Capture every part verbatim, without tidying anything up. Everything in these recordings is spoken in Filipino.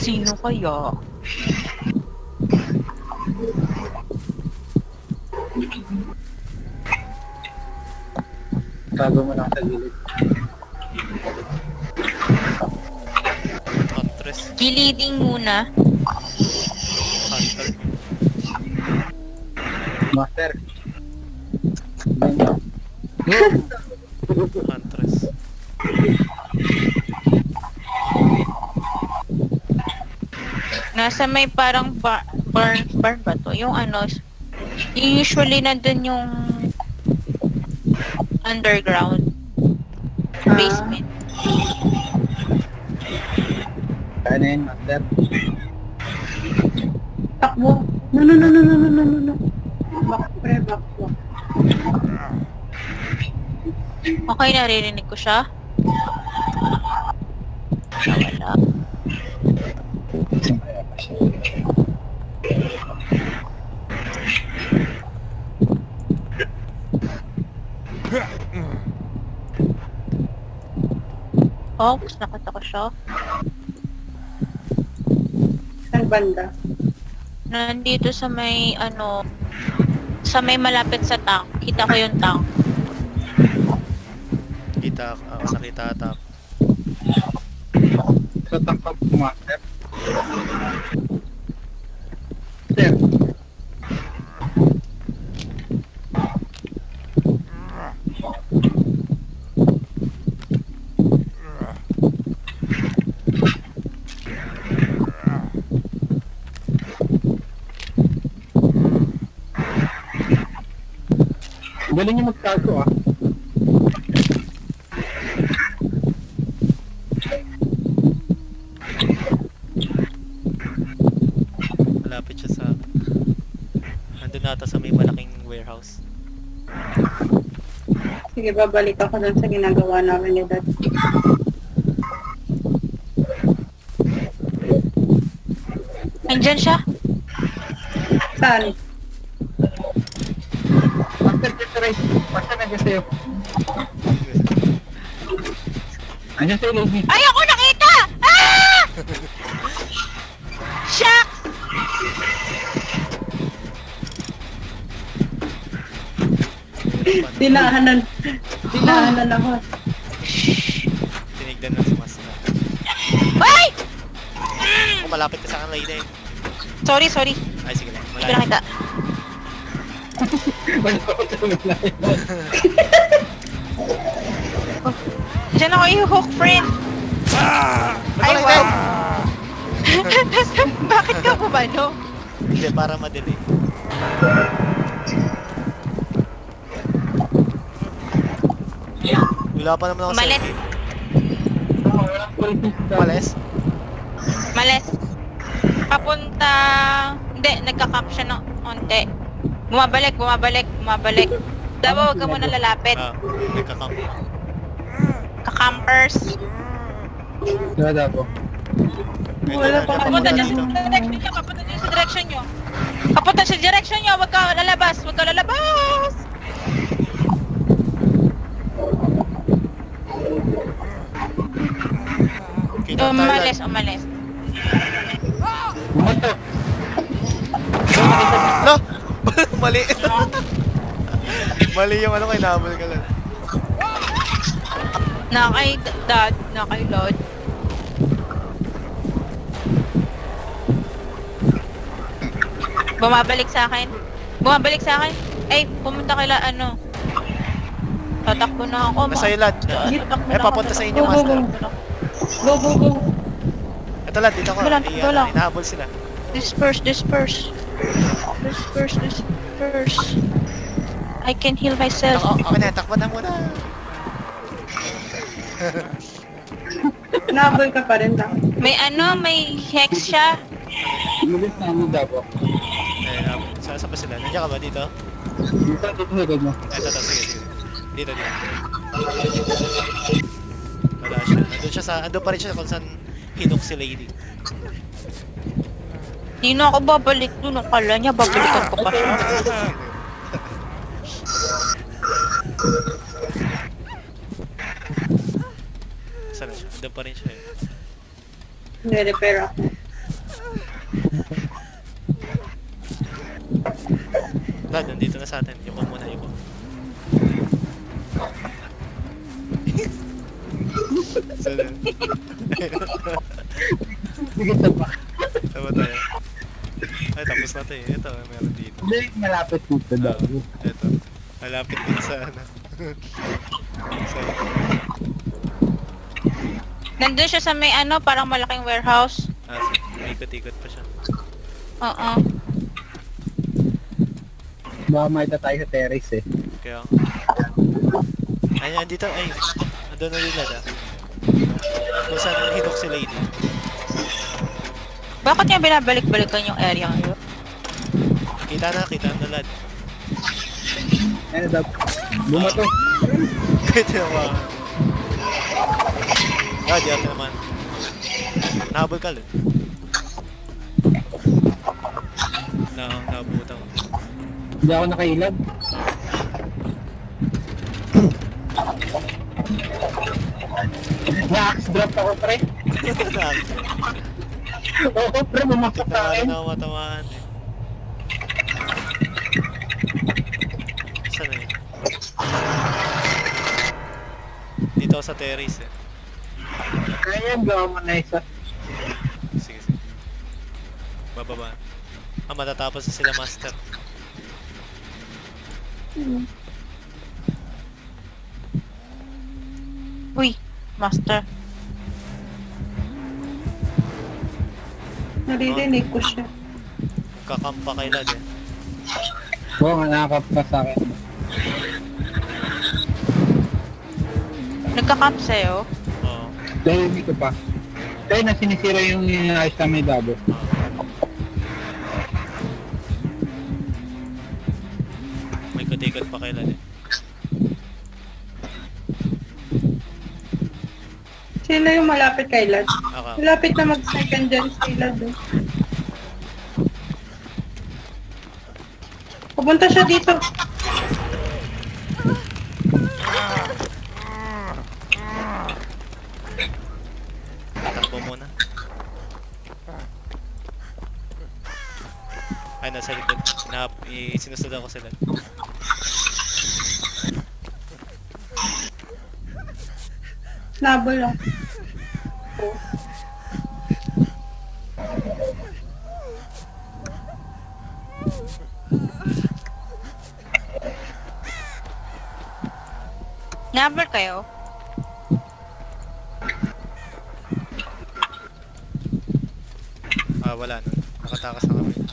Sino kaya? Tago mo lang sa gilid. Huntress. Giliding muna. Hunter. Master. Bento. Huntress. Nasa may parang bar, bar, bar ba to? Yung ano, yung usually nandun yung underground basement. Ano yun, Master? Takbo. No, no, no, no, no, no, no, no, no. Back, pre, back, back. Okay, naririnig ko siya. Nawala. Oh, gusto nakita ko siya. Saan banda? Nandito sa may, ano, sa may malapit sa tank. Kita ko yung tank. Kita ako, nakita ata ako. Sa tangkap ko, Master. Sir. Galing yung magtago ah. Malapit siya sa... Nandun nata sa may malaking warehouse. Sige, babalik ako dun sa ginagawa namin ni Dad. Nandyan siya? Saan? Master, dito rin. Master, nandiyan sa'yo. Nandiyan sa'yo, lady. Ay, ako nakita! Ah! Shock! Dinahanan. Dinahanan ako. Tinigdan lang si Master. Ay! Kung malapit ka sa akin, lady. Sorry, sorry. Ay, sige lang. Hindi ko nakita. Malapit sa malayo. Diyan ako i-hook, friend. Ay, wow. Bakit ka bumano? Hindi, para madali. Wala pa naman ako Umalis. selfie. Umalis. Umalis? Males. Papunta... Hindi, nagka-camp siya ng onte. Bumabalik, bumabalik, bumabalik. Dawa, huwag ka muna lalapit. Ah, nagkakamp. Ka-campers. Dada po. Wala pa Papunta kami dyan sa direction nyo, papunta dyan sa direction nyo. Papunta sa direction nyo, huwag ka lalabas, huwag ka lalabas. Kita tayo Umalis, lang. umalis. Bumato. No! Mali. Mali yung ano, kay nabol ka lang. Na kay dad, na kay Lord. Bumabalik sa akin. Bumabalik sa akin. Ay, pumunta kay la, ano. Tatakbo na ako. Basta yung lad. Tatakbo Eh, na papunta ako. sa inyo, Go, go, Master. go. Go, go, go. Ito lad, dito ko. Wala, Eh, wala. ano, hinahabol sila. Disperse, disperse. Disperse, disperse. I can heal myself. Ako, ako na, takbo na muna. Nabol ka pa rin lang. May ano, may hex siya. Umalis na ano daw. Eh, hinahabol. Saan saan pa sila? Nandiyan ka ba dito? Dito, dito sa gad mo. Ito, ito, sige, sige. Dito, dito. Wala siya. Nandun siya sa, andun pa rin siya kung saan hinok si lady. Di na ako babalik dun. Akala niya babalikan ko pa siya. Saan na siya? Andun pa rin siya eh. Nire-repair ako. Lad, nandito na sa atin. Yuko muna, yuko. Saan? Sige, taba. Tama tayo. Ay, tapos na tayo. Ito, meron dito. Hindi, malapit dito daw. Ito. Malapit din sa ano. Sa... Nandun siya sa may ano, parang malaking warehouse. Ah, may ikot-ikot pa siya. Oo. Baka makita tayo sa terrace eh. Kaya... Ay, andito. Ay, andun na rin Lad ah. Kung saan hinok si Lady. Bakit niya binabalik-balikan yung area ngayon? Kita na, kita na Lad. Ano daw? Bumato. Kahit naman. Ah, di ako naman. Nahabol ka Lad. Na, nabutan ko. Hindi ako nakailag. Na-axe drop ako, pre. Oo, pre, mamakot sa Tamaan akin. na ako matamaan eh. Saan na yun? Dito ako sa terrace eh. Kaya yung gawa mo na isa. Sige, sige. Bababa. Ah, matatapos na sila master. Uy, master. Naririnig ko siya. Kakampa kay Lad eh. Oo nga, nakakap ka sa akin. Nagka-camp sa'yo? Oo. Dahil dito pa. Kaya na sinisira yung inaayos na may dabo. May ikot-ikot pa kay Lad eh. Sino yung malapit kay Lad? Ako. Malapit na mag-second dyan si Lad. Eh. Pupunta siya dito. Takbo muna. Ay, nasa likod. Na, sinusunod ako sila. Nabol lang. Number kayo? Ah, wala nun. Nakatakas na kami.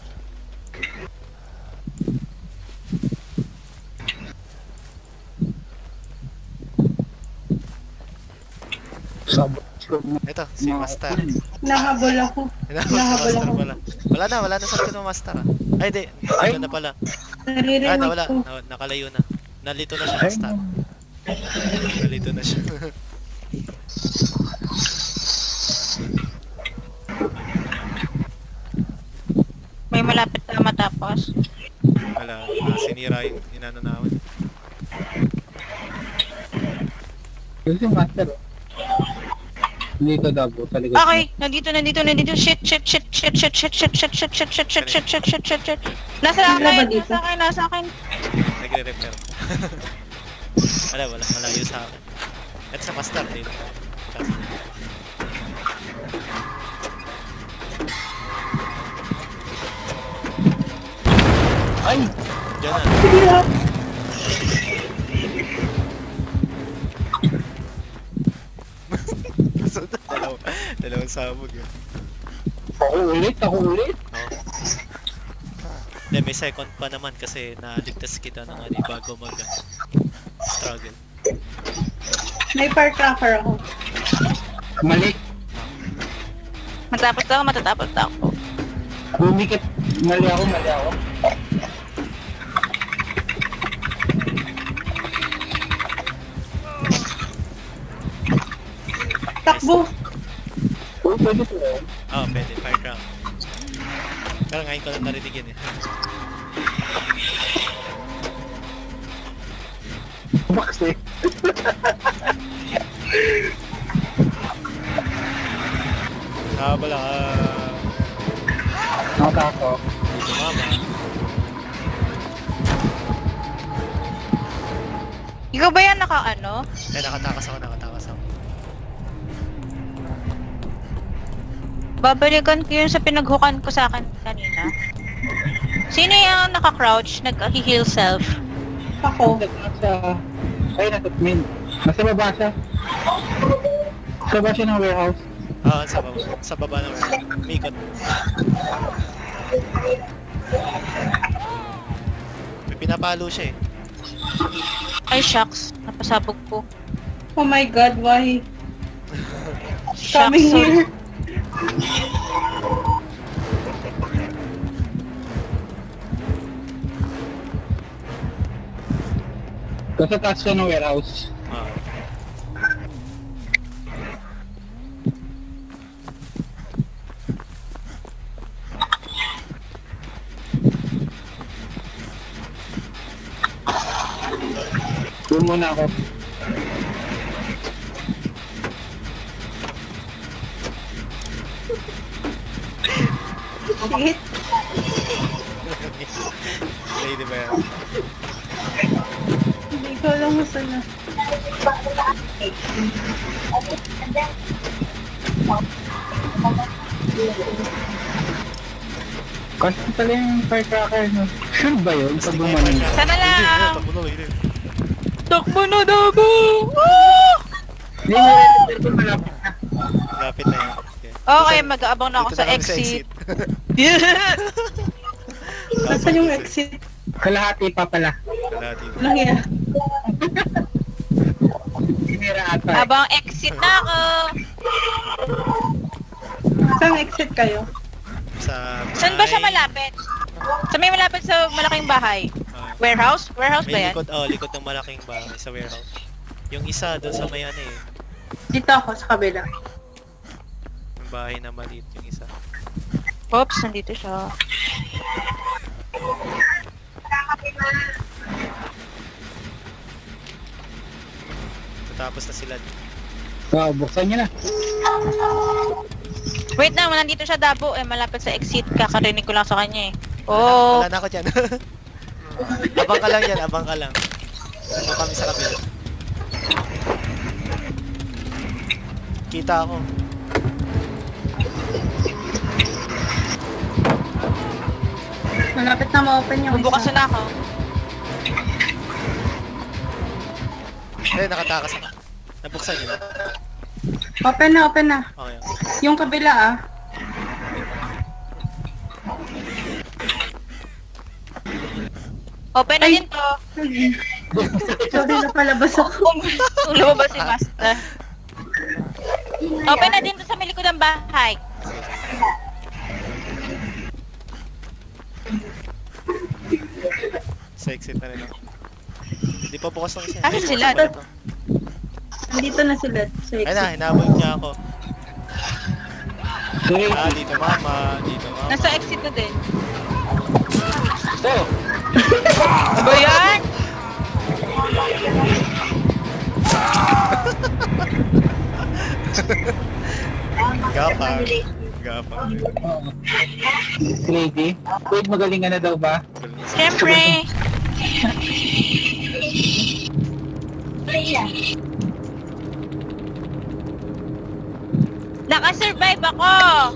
Sabot ko na. Ito, si Master. Nahabol ako. Nahabol Nahabol Master ako. pala. Wala na, wala na sa likod ng Master ah. Ay, di. Nandun na pala. Ah, Naririnig nawala. ko. Na, nakalayo na. Nalito na siya, Ay, Master. Nalito na siya. May malapit na matapos. Wala. Ah, sinira yung inano namin. Yun si Master. oh. Hindi ko dabo sa likod. Okay, nandito, nandito, nandito. Shit, shit, shit, shit, shit, shit, shit, shit, shit, shit, shit, shit, shit, shit, shit, shit, shit. Nasa Wala ba akin, dito? nasa akin, nasa akin. Nagre-repair. Wala, wala. Malayo sa akin. At sa Master din. Tsaka- Ay! Diyan na. Sige lang. Dalaw, dalawang sabog yun. Ako ulit, ako ulit. Oo. Hindi, may second pa naman kasi naligtas kita ng ano bago mag struggle. May firecracker ako. Mali. Matapos ako, matatapos ako. Bumikit. Mali ako, mali ako. Takbo. Oo, pwede po yun. Oo, oh, pwede. Firecrack. Pero ngayon ko lang narinig yun eh. Box eh. Ah, pala ka. Nakaka ako. Sumama. Ikaw ba yan naka ano? Eh, nakatakas ako, nakatakas ako. Babalikan ko yun sa pinaghukan ko sa akin kanina. Sino yung naka-crouch, nag-heal self? Ako. Nasa... Ay, nasa admin. Nasa baba siya. Sa baba siya ng warehouse. Ah, sa baba, sa baba na warehouse. May ikot. May pinapalo siya eh. Ay, shucks. Napasabog ko. Oh my god, why? Shucks, Coming sorry. here. Nasa taas siya ng warehouse. Ah. Doon muna ako. Shit. Lady ba yan? Hindi ko alam kung saan na. Kasi pala yung firecracker, no? Sure ba yun? Pag gumanon? Sana lang! Takbo na, wait. Takbo na, Dabo! Woo! Hindi mo rin ito malapit na. Lapit na yan. Okay, mag-aabang na ako Dito sa na kami exit. Nasaan yung exit? Kalahati pa pala. Kalahati. Lang yan. Sinira ata. eh. Abang exit na ako! Saan exit kayo? Sa... Saan ba siya malapit? Sa may malapit sa malaking bahay? Ah, Warehouse? Warehouse ba may yan? likod, oh, likod ng malaking bahay sa warehouse. Yung isa doon sa may ano eh. Dito ako sa kabila. Yung bahay na maliit yung isa. Oops, nandito siya. Tapos na sila. Wow, buksan niya na. Wait na, nandito siya, Dabo. Eh, malapit sa exit. Kakarinig ko lang sa kanya eh. Oh, Wala na ako dyan. Abang ka lang yan, abang ka lang. Abang kami sa kabila. Kita ako. Malapit na ma-open yung bubukas isa. na ako. Eh, nakatakas ako. Nabuksan yun. Open na, open na. Okay. Yung kabila ah. Open na Ay. din to. Sorry na palabas ako. Kung lumabas si Master. Open na din to sa may likod ng bahay. Sa exit na rin ako. Hindi pa bukas ng isa. Asa sila? Ito. Nandito na sila sa Ayun na, exit. hinabol niya ako. Sorry. Ah, dito mama, dito mama. Nasa exit na din. So, Ano ba yan? Gapang. Gapang. lady. Wait, magaling ka na daw ba? Siyempre. Nakasurvive ako!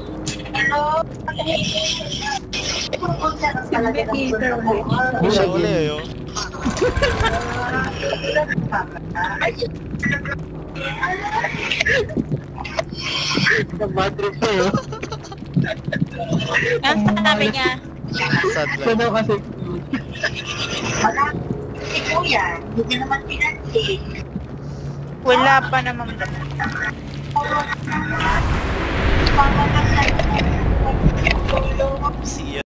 Peter ulit. Hindi siya uli eh, oh. Bad trip sa'yo. Ang sabi niya. Sad So life. daw kasi. Si Kuya, hindi naman pinansin. Wala pa naman. See ya.